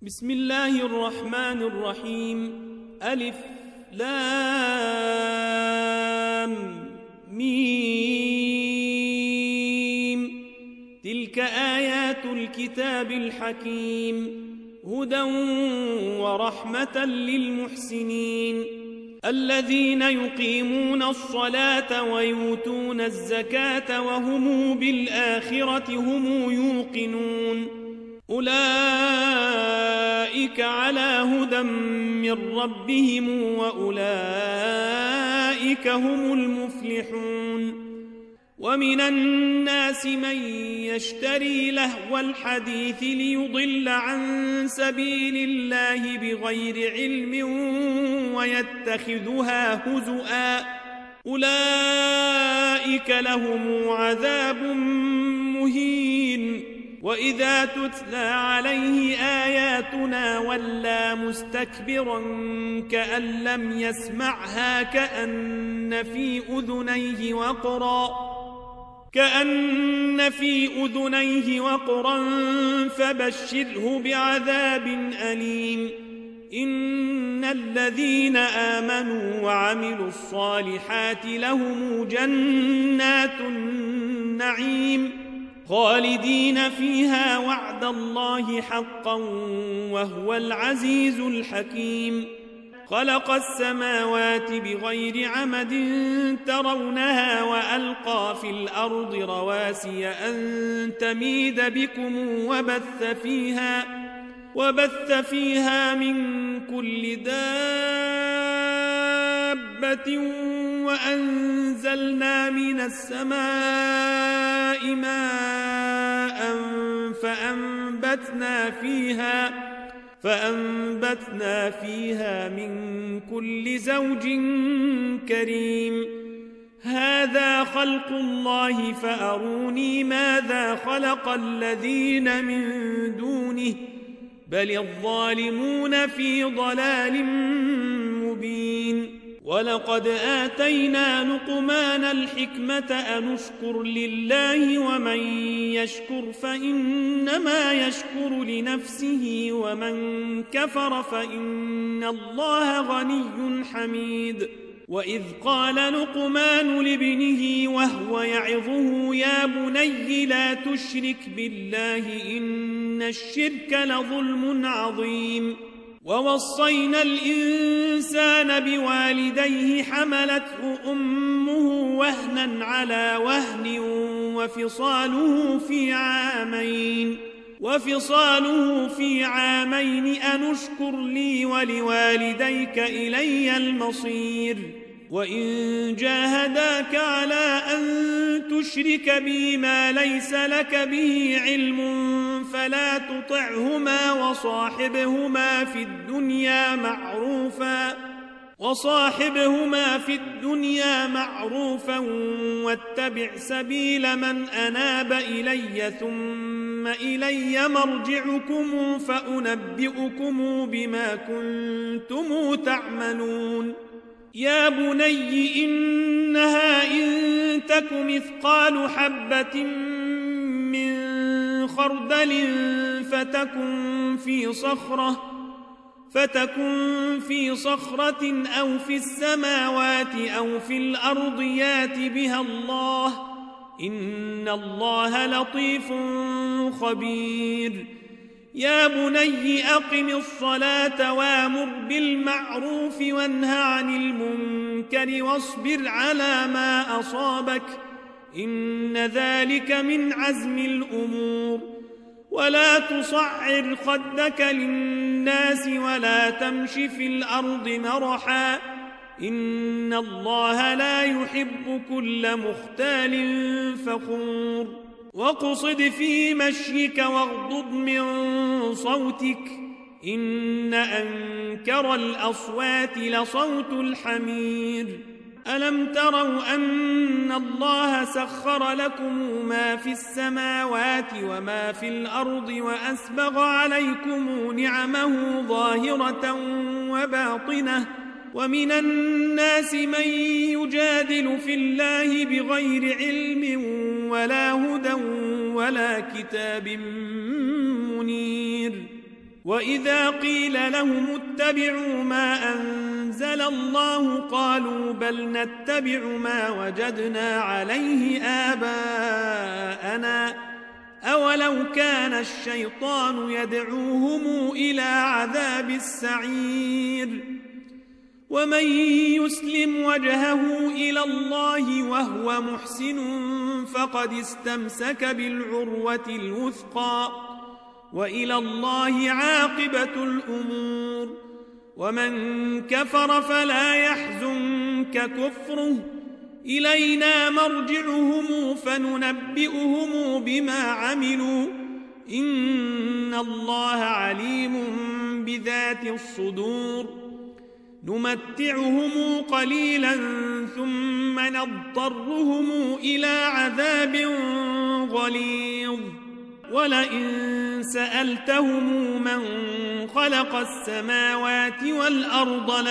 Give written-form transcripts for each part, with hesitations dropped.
بسم الله الرحمن الرحيم. ألف لام ميم. تلك آيات الكتاب الحكيم، هدى ورحمة للمحسنين الذين يقيمون الصلاة ويؤتون الزكاة وهم بالآخرة هم يوقنون. أولئك على هدى من ربهم وأولئك هم المفلحون. ومن الناس من يشتري لهو الحديث ليضل عن سبيل الله بغير علم ويتخذها هزؤا، أولئك لهم عذاب مهين. وإذا تتلى عليه آياتنا ولى مستكبرا كأن لم يسمعها كأن في أذنيه وقرا فبشره بعذاب أليم. إن الذين آمنوا وعملوا الصالحات لهم جنات النعيم خالدين فيها وعد الله حقا وهو العزيز الحكيم. خلق السماوات بغير عمد ترونها وألقى في الأرض رواسي أن تميد بكم وبث فيها من كل دابة وأنزلنا من السماء ماء فأنبتنا فيها من كل زوج كريم. هذا خلق الله فأروني ماذا خلق الذين من دونه بل الظالمون في ضلال مبين. ولقد آتينا لقمان الحكمة أن اشكر لله ومن يشكر فإنما يشكر لنفسه ومن كفر فإن الله غني حميد. وإذ قال لقمان لابنه وهو يعظه يا بني لا تشرك بالله إن الشرك لظلم عظيم. ووصينا الإنسان بوالديه حملته أمه وهنا على وهن وفصاله في عامين أن اشكر لي ولوالديك إلي المصير. وإن جاهداك على أن تشرك بي ما ليس لك به علم فلا تطعهما وصاحبهما في الدنيا معروفا واتبع سبيل من أناب إلي ثم إلي مرجعكم فأنبئكم بما كنتم تعملون. يا بني إنها إن تك مثقال حبة من خردل فتكن في صخرة أو في السماوات أو في الأرض يات بها الله إن الله لطيف خبير. يا بني أقم الصلاة وامر بالمعروف وانه عن المنكر واصبر على ما أصابك إن ذلك من عزم الأمور. ولا تصعر خدك للناس ولا تمش في الأرض مرحا إن الله لا يحب كل مختال فخور. واقصد في مشيك واغضض من صوتك إن أنكر الأصوات لصوت الحمير. ألم تروا أن الله سخر لكم ما في السماوات وما في الأرض وأسبغ عليكم نعمه ظاهرة وباطنة ومن الناس من يجادل في الله بغير علم ولا هدى ولا كتاب منير وإذا قيل لهم اتبعوا ما أنزل الله قالوا بل نتبع ما وجدنا عليه آباءنا أولو كان الشيطان يدعوهم إلى عذاب السعير ومن يسلم وجهه إلى الله وهو محسن فقد استمسك بالعروة الوثقى وإلى الله عاقبة الأمور ومن كفر فلا يحزنك كفره إلينا مرجعهم فننبئهم بما عملوا إن الله عليم بذات الصدور نمتعهم قليلا ثم نضطرهم إلى عذاب غليظ ولئن سألتهم من خلق السماوات والأرض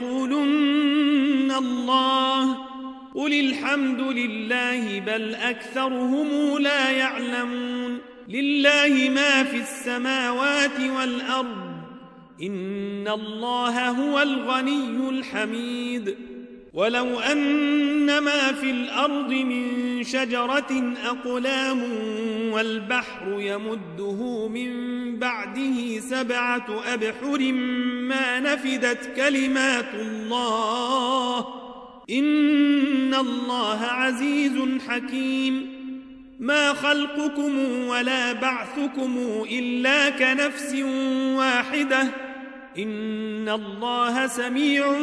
ليقولن الله قل الحمد لله بل أكثرهم لا يعلمون لله ما في السماوات والأرض إن الله هو الغني الحميد ولو أن ما في الأرض من شجرة أقلام والبحر يمده من بعده 7 أبحر ما نفدت كلمات الله إن الله عزيز حكيم ما خلقكم ولا بعثكم إلا كنفس واحدة إن الله سميع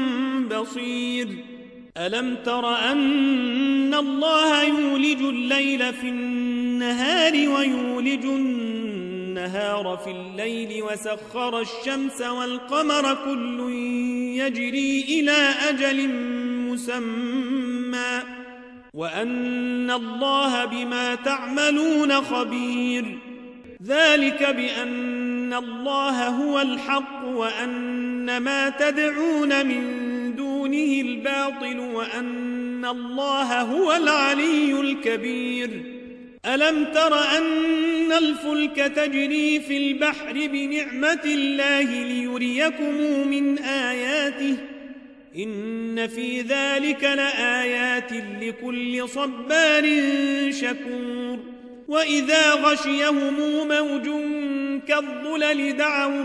بصير ألم تر أن الله يولج الليل في النهار ويولج النهار في الليل وسخر الشمس والقمر كل يجري إلى أجل مسمى وأن الله بما تعملون خبير ذلك بأن الله هو الحق وأن ما تدعون من دونه الباطل وأن الله هو العلي الكبير ألم تر أن الفلك تجري في البحر بنعمة الله ليريكم من آياته إن في ذلك لآيات لكل صبار شكور وإذا غشيهم موج كالظلل دعوا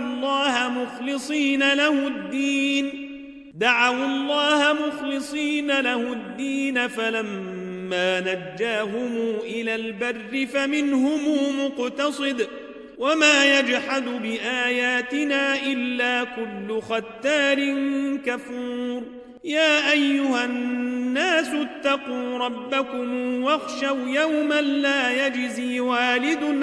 الله مخلصين له الدين فلما نجاهم إلى البر فمنهم مقتصد وما يجحد بآياتنا إلا كل ختار كفور يا أيها الناس اتقوا ربكم واخشوا يوما لا يجزي والد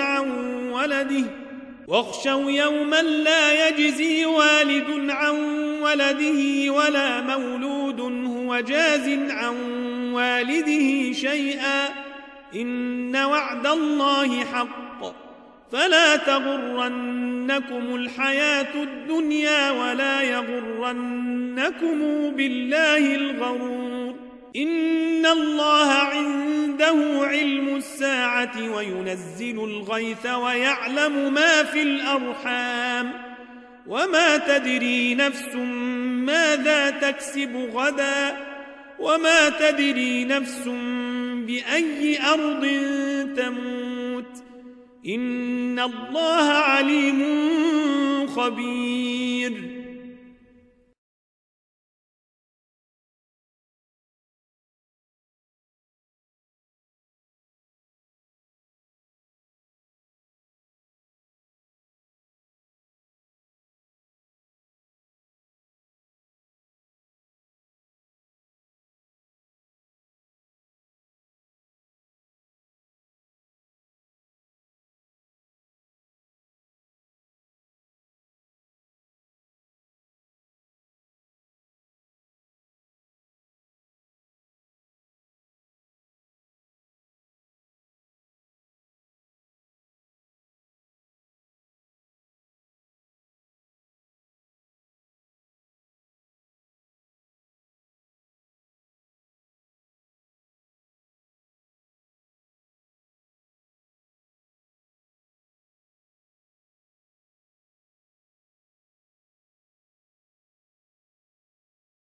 عن ولده ولا مولود هو جاز عن والده شيئا إن وعد الله حق فلا تغرنكم الحياة الدنيا ولا يغرنكم بالله الغرور إن الله عنده علم الساعة وينزل الغيث ويعلم ما في الأرحام وما تدري نفس ماذا تكسب غدا وما تدري نفس بأي أرض تموت إن الله عليم خبير